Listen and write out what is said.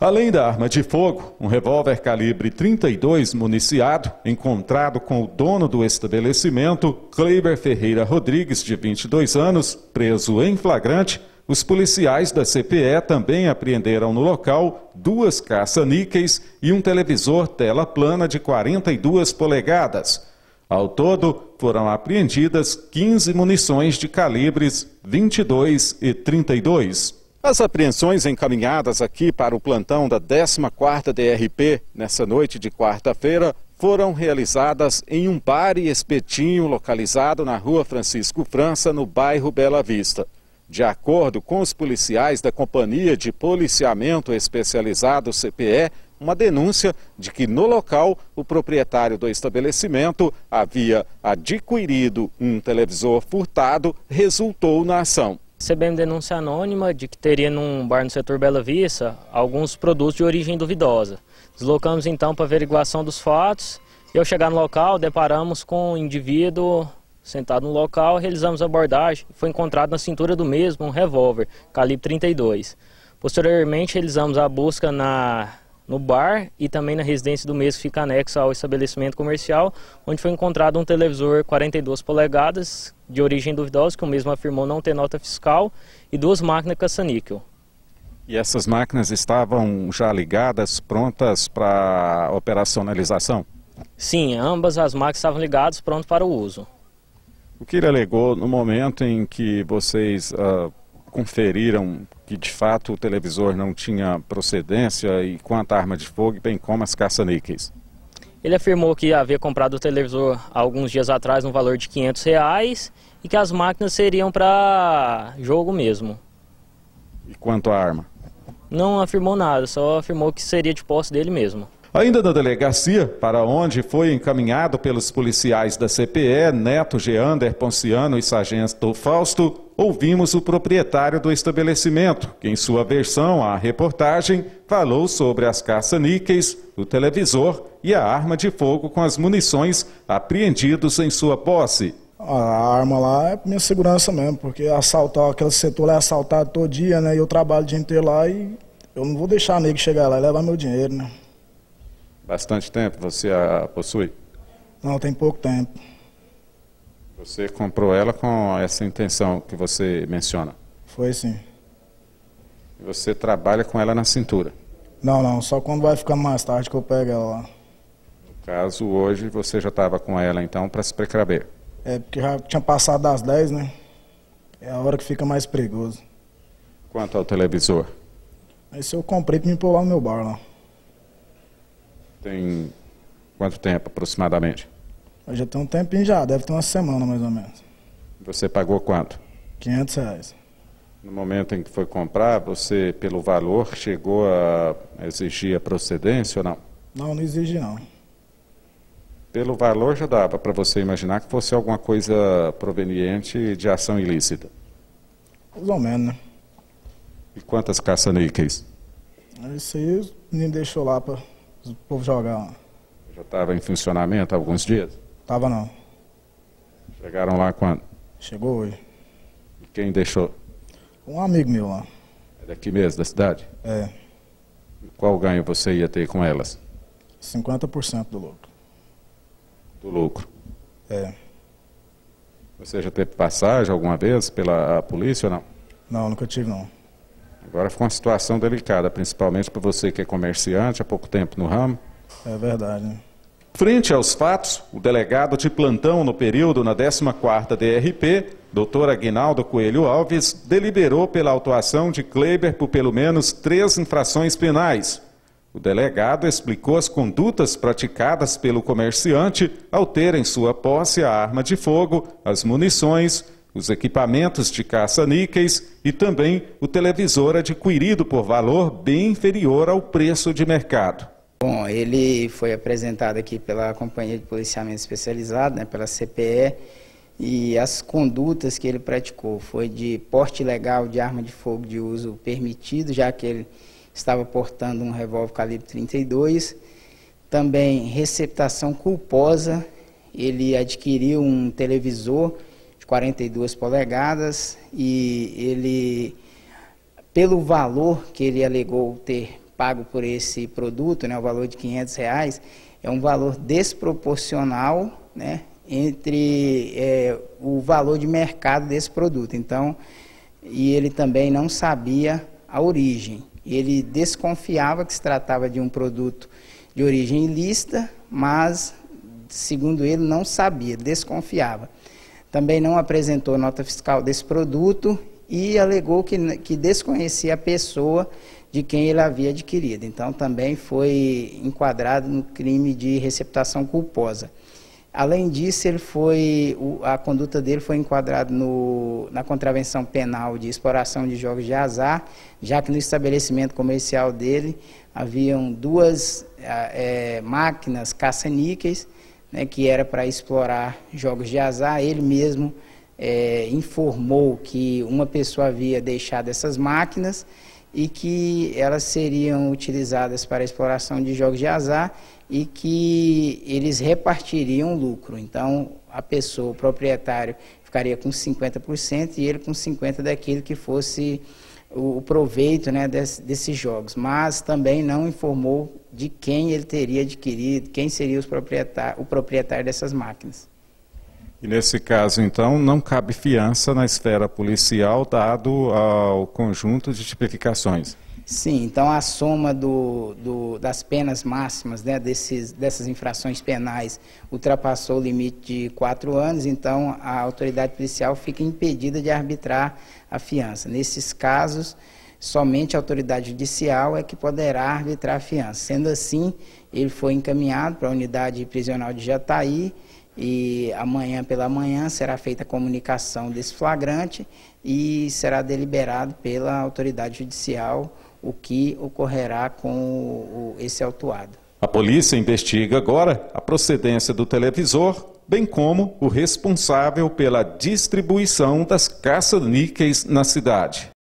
Além da arma de fogo, um revólver calibre 32 municiado, encontrado com o dono do estabelecimento, Kleiber Ferreira Rodrigues, de 22 anos, preso em flagrante, os policiais da CPE também apreenderam no local 2 caça-níqueis e um televisor tela plana de 42 polegadas. Ao todo, foram apreendidas 15 munições de calibres 22 e 32. As apreensões encaminhadas aqui para o plantão da 14ª DRP, nessa noite de quarta-feira, foram realizadas em um bar e espetinho localizado na Rua Francisco França, no bairro Bela Vista. De acordo com os policiais da Companhia de Policiamento Especializado CPE, uma denúncia de que no local o proprietário do estabelecimento havia adquirido um televisor furtado resultou na ação. Recebemos denúncia anônima de que teria num bar no setor Bela Vista alguns produtos de origem duvidosa. Deslocamos então para averiguação dos fatos e ao chegar no local deparamos com um indivíduo sentado no local, realizamos a abordagem e foi encontrado na cintura do mesmo um revólver calibre 32. Posteriormente realizamos a busca no bar e também na residência do mesmo que fica anexo ao estabelecimento comercial, onde foi encontrado um televisor 42 polegadas de origem duvidosa, que o mesmo afirmou não ter nota fiscal, e 2 máquinas caça-níquel. E essas máquinas estavam já ligadas, prontas para operacionalização? Sim, ambas as máquinas estavam ligadas, prontas para o uso. O que ele alegou no momento em que vocês conferiram que de fato o televisor não tinha procedência e quanto à arma de fogo, bem como as caça-níqueis? Ele afirmou que havia comprado o televisor há alguns dias atrás no valor de R$500 e que as máquinas seriam para jogo mesmo. E quanto à arma? Não afirmou nada, só afirmou que seria de posse dele mesmo. Ainda na delegacia, para onde foi encaminhado pelos policiais da CPE, Neto Geander Ponciano e Sargento Fausto, ouvimos o proprietário do estabelecimento, que em sua versão à reportagem falou sobre as caça-níqueis, o televisor e a arma de fogo com as munições apreendidos em sua posse. A arma lá é minha segurança mesmo, porque assaltar, aquele setor lá é assaltado todo dia, né? E eu trabalho o dia inteiro lá e eu não vou deixar nego chegar lá e levar meu dinheiro, né? Bastante tempo você a possui? Não, tem pouco tempo. Você comprou ela com essa intenção que você menciona? Foi sim. E você trabalha com ela na cintura? Não, só quando vai ficando mais tarde que eu pego ela lá. No caso, hoje você já estava com ela então para se precaver? É, porque já tinha passado das 10, né? É a hora que fica mais perigoso. Quanto ao televisor? Esse eu comprei para me pôr lá no meu bar lá. Tem quanto tempo aproximadamente? Eu já tem um tempinho já, deve ter uma semana mais ou menos. Você pagou quanto? R$500. No momento em que foi comprar, você, pelo valor, chegou a exigir a procedência ou não? Não exige não. Pelo valor já dava para você imaginar que fosse alguma coisa proveniente de ação ilícita? Mais ou menos, né? E quantas caça-níqueis? Isso aí o menino deixou lá para o povo jogar lá. Já estava em funcionamento há alguns dias? Tava não. Chegaram lá quando? Chegou hoje. E quem deixou? Um amigo meu lá. É daqui mesmo, da cidade? É. E qual ganho você ia ter com elas? 50% do lucro. Do lucro? É. Você já teve passagem alguma vez pela polícia ou não? Não, nunca tive não. Agora ficou uma situação delicada, principalmente para você que é comerciante há pouco tempo no ramo. É verdade, né? Frente aos fatos, o delegado de plantão no período na 14ª DRP, Dr. Aguinaldo Coelho Alves, deliberou pela autuação de Kleiber por pelo menos 3 infrações penais. O delegado explicou as condutas praticadas pelo comerciante ao ter em sua posse a arma de fogo, as munições, os equipamentos de caça-níqueis e também o televisor adquirido por valor bem inferior ao preço de mercado. Bom, ele foi apresentado aqui pela Companhia de Policiamento Especializado, né, pela CPE, e as condutas que ele praticou foi de porte ilegal de arma de fogo de uso permitido, já que ele estava portando um revólver calibre 32, também receptação culposa, ele adquiriu um televisor de 42 polegadas e ele, pelo valor que ele alegou ter pago por esse produto, né, o valor de R$500, é um valor desproporcional, né, entre o valor de mercado desse produto. Então, e ele também não sabia a origem. Ele desconfiava que se tratava de um produto de origem ilícita, mas, segundo ele, não sabia, desconfiava. Também não apresentou nota fiscal desse produto e alegou que desconhecia a pessoa de quem ele havia adquirido. Então, também foi enquadrado no crime de receptação culposa. Além disso, a conduta dele foi enquadrada na contravenção penal de exploração de jogos de azar, já que no estabelecimento comercial dele haviam duas máquinas caça-níqueis, né, que era para explorar jogos de azar. Ele mesmo informou que uma pessoa havia deixado essas máquinas e que elas seriam utilizadas para a exploração de jogos de azar e que eles repartiriam o lucro. Então, a pessoa, o proprietário, ficaria com 50% e ele com 50% daquilo que fosse o proveito, né, desses jogos. Mas também não informou de quem ele teria adquirido, quem seria o proprietário dessas máquinas. E nesse caso, então, não cabe fiança na esfera policial, dado ao conjunto de tipificações? Sim, então a soma das penas máximas, né, dessas infrações penais ultrapassou o limite de 4 anos, então a autoridade policial fica impedida de arbitrar a fiança. Nesses casos, somente a autoridade judicial é que poderá arbitrar a fiança. Sendo assim, ele foi encaminhado para a unidade prisional de Jataí, e amanhã pela manhã será feita a comunicação desse flagrante e será deliberado pela autoridade judicial o que ocorrerá com esse autuado. A polícia investiga agora a procedência do televisor, bem como o responsável pela distribuição das caça-níqueis na cidade.